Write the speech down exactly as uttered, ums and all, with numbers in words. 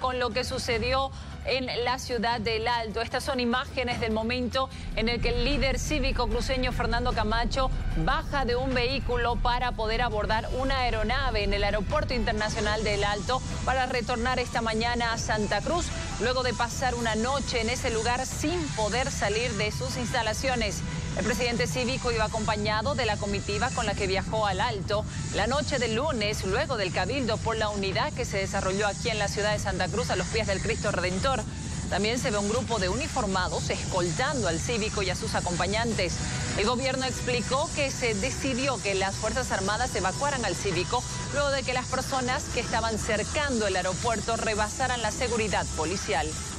con lo que sucedió en la ciudad del Alto. Estas son imágenes del momento en el que el líder cívico cruceño Fernando Camacho baja de un vehículo para poder abordar una aeronave en el Aeropuerto Internacional del Alto para retornar esta mañana a Santa Cruz, luego de pasar una noche en ese lugar sin poder salir de sus instalaciones. El presidente cívico iba acompañado de la comitiva con la que viajó al Alto la noche del lunes, luego del cabildo por la unidad que se desarrolló aquí en la ciudad de Santa Cruz a los pies del Cristo Redentor. También se ve un grupo de uniformados escoltando al cívico y a sus acompañantes. El gobierno explicó que se decidió que las Fuerzas Armadas evacuaran al cívico luego de que las personas que estaban cercando el aeropuerto rebasaran la seguridad policial.